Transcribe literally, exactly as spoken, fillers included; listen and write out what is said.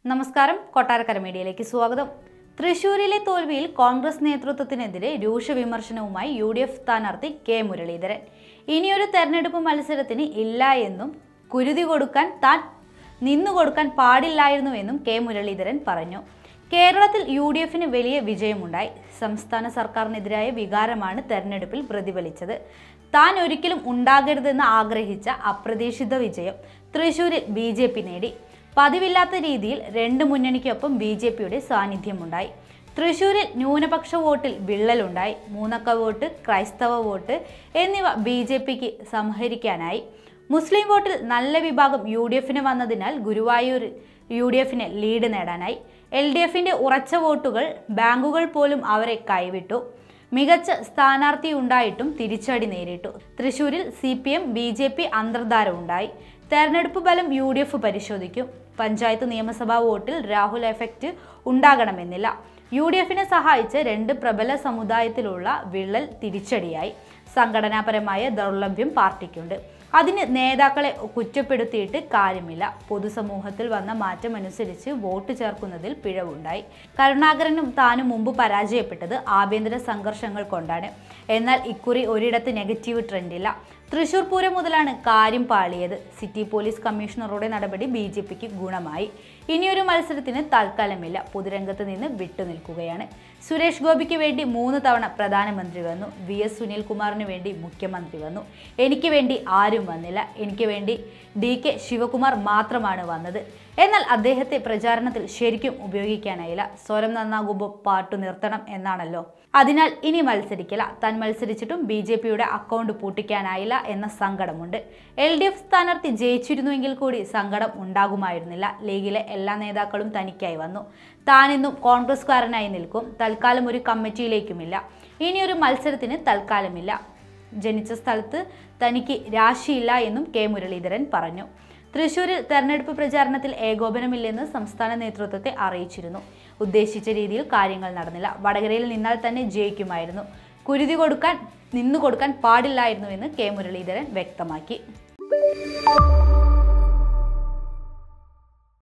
നമസ്കാരം, കൊട്ടാരക്കര മീഡിയയിലേക്ക് സ്വാഗതം. തൃശൂരിലെ തോൽവിയിൽ കോൺഗ്രസ് നേതൃത്വത്തിനെതിരെ രൂക്ഷ വിമർശനവുമായി യു ഡി എഫ് സ്ഥാനാർത്ഥി കെ മുരളീധരൻ. ഇനിയൊരു തെരഞ്ഞെടുപ്പ് മത്സരത്തിന് ഇല്ല എന്നും കുരുതി കൊടുക്കാൻ താൻ നിന്നുകൊടുക്കാൻ പാടില്ലായിരുന്നുവെന്നും കെ മുരളീധരൻ പറഞ്ഞു. കേരളത്തിൽ യു ഡി എഫിന് വലിയ വിജയമുണ്ടായി. സംസ്ഥാന സർക്കാരിനെതിരായ വികാരമാണ് തെരഞ്ഞെടുപ്പിൽ പ്രതിഫലിച്ചത്. താൻ ഒരിക്കലും ഉണ്ടാകരുതെന്ന് ആഗ്രഹിച്ച അപ്രതീക്ഷിത വിജയം തൃശൂരിൽ ബി ജെ പി നേടി. പതിവില്ലാത്ത രീതിയിൽ രണ്ട് മുന്നണിക്കൊപ്പം ബി ജെ പിയുടെ സാന്നിധ്യമുണ്ടായി. തൃശൂരിൽ ന്യൂനപക്ഷ വോട്ടിൽ വിള്ളലുണ്ടായി. മൂന്നക്ക വോട്ട്, ക്രൈസ്തവ വോട്ട് എന്നിവ ബി ജെ പിക്ക് സംഹരിക്കാനായി. മുസ്ലിം വോട്ടിൽ നല്ല വിഭാഗം യു ഡി എഫിന് വന്നതിനാൽ ഗുരുവായൂർ യു ഡി എഫിന് ലീഡ് നേടാനായി. എൽ ഡി എഫിന്റെ ഉറച്ച വോട്ടുകൾ ബാങ്കുകൾ പോലും അവരെ കൈവിട്ടു. മികച്ച സ്ഥാനാർത്ഥി ഉണ്ടായിട്ടും തിരിച്ചടി നേരിട്ടു. തൃശൂരിൽ C P M B J P അന്തർധാര ഉണ്ടായി. തെരഞ്ഞെടുപ്പ് ഫലം യു ഡി എഫ് പരിശോധിക്കും. പഞ്ചായത്ത് നിയമസഭാ വോട്ടിൽ രാഹുൽ എഫക്റ്റ് ഉണ്ടാകണമെന്നില്ല. യു ഡി എഫിനെ സഹായിച്ച രണ്ട് പ്രബല സമുദായത്തിലുള്ള വിള്ളൽ തിരിച്ചടിയായി. സംഘടനാപരമായ ദൗർലഭ്യം പാർട്ടിക്കുണ്ട്. അതിന് നേതാക്കളെ കുറ്റപ്പെടുത്തിയിട്ട് കാര്യമില്ല. പൊതുസമൂഹത്തിൽ വന്ന മാറ്റമനുസരിച്ച് വോട്ട് ചേർക്കുന്നതിൽ പിഴവുണ്ടായി. കരുണാകരനും താനും മുമ്പ് പരാജയപ്പെട്ടത് ആഭ്യന്തര സംഘർഷങ്ങൾ കൊണ്ടാണ്. എന്നാൽ ഇക്കുറി ഒരിടത്ത് നെഗറ്റീവ് ട്രെൻഡില്ല. തൃശൂർ പൂരം മുതലാണ് കാര്യം പാളിയത്. സിറ്റി പോലീസ് കമ്മീഷണറുടെ നടപടി ബി ജെ പിക്ക് ഗുണമായി. ഇനിയൊരു മത്സരത്തിന് താൽക്കാലമില്ല. പൊതുരംഗത്ത് നിന്ന് വിട്ടുനിൽക്കുകയാണ്. സുരേഷ് ഗോപിക്ക് വേണ്ടി മൂന്ന് തവണ പ്രധാനമന്ത്രി വന്നു. വി എസ് സുനിൽകുമാറിന് വേണ്ടി മുഖ്യമന്ത്രി വന്നു. എനിക്ക് വേണ്ടി ആരും വന്നില്ല. എനിക്ക് വേണ്ടി ഡി കെ ശിവകുമാർ മാത്രമാണ് വന്നത്. എന്നാൽ അദ്ദേഹത്തെ പ്രചാരണത്തിൽ ശരിക്കും ഉപയോഗിക്കാനായില്ല. സ്വരം നന്നാകുമ്പോൾ പാട്ടു നിർത്തണം എന്നാണല്ലോ. അതിനാൽ ഇനി മത്സരിക്കില്ല. താൻ മത്സരിച്ചിട്ടും ബി ജെ പിയുടെ അക്കൗണ്ട് പൂട്ടിക്കാനായില്ല എന്ന സങ്കടമുണ്ട്. എൽ ഡി എഫ് സ്ഥാനാർത്ഥി ജയിച്ചിരുന്നുവെങ്കിൽ കൂടി സങ്കടം ഉണ്ടാകുമായിരുന്നില്ല. ലീഗിലെ എല്ലാ നേതാക്കളും തനിക്കായി വന്നു. താനെന്നും കോൺഗ്രസ്കാരനായി നിൽക്കും. തൽക്കാലം ഒരു കമ്മിറ്റിയിലേക്കുമില്ല. ഇനിയൊരു മത്സരത്തിന് തൽക്കാലമില്ല. ജനിച്ച സ്ഥലത്ത് തനിക്ക് രാശിയില്ല എന്നും കെ മുരളീധരൻ പറഞ്ഞു. തൃശൂരിൽ തെരഞ്ഞെടുപ്പ് പ്രചാരണത്തിൽ ഏകോപനമില്ലെന്ന് സംസ്ഥാന നേതൃത്വത്തെ അറിയിച്ചിരുന്നു. ഉദ്ദേശിച്ച രീതിയിൽ കാര്യങ്ങൾ നടന്നില്ല. വടകരയിൽ നിന്നാൽ തന്നെ ജയിക്കുമായിരുന്നു. കുരുതി കൊടുക്കാൻ നിന്നു കൊടുക്കാൻ പാടില്ലായിരുന്നുവെന്ന് കെ മുരളീധരൻ വ്യക്തമാക്കി.